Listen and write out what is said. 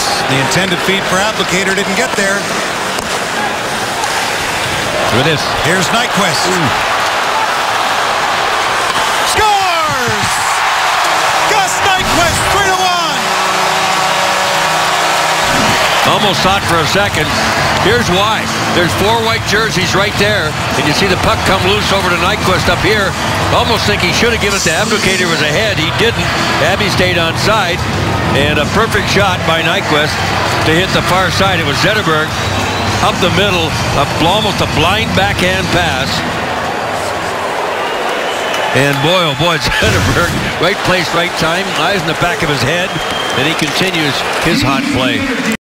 The intended feed for Applicator didn't get there. Look at this. Here's Nyquist. Scores! Gus Nyquist, 3-1. Almost thought for a second. Here's why. There's 4 white jerseys right there, and you see the puck come loose over to Nyquist up here. Almost think he should have given it to Applicator. Was ahead. He didn't. Abby stayed on side, and a perfect shot by Nyquist to hit the far side. It was Zetterberg up the middle, almost a blind backhand pass. And boy, oh boy, Zetterberg, right place, right time, eyes in the back of his head, and he continues his hot play.